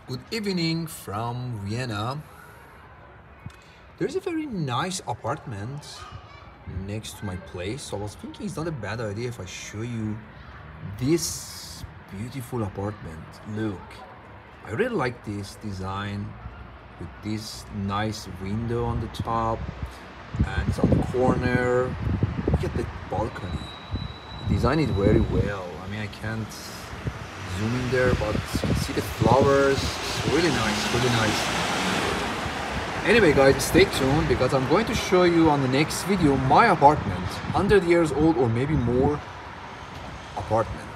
Good evening from Vienna. There's a very nice apartment next to my place, so I was thinking it's not a bad idea if I show you this beautiful apartment. Look, I really like this design with this nice window on the top and it's on the corner. Look at the balcony. Design it very well. I mean, I can't zoom in there, but you can see the flowers. It's really nice, really nice. Anyway guys, stay tuned because I'm going to show you on the next video my apartment, 100 years old or maybe more apartment.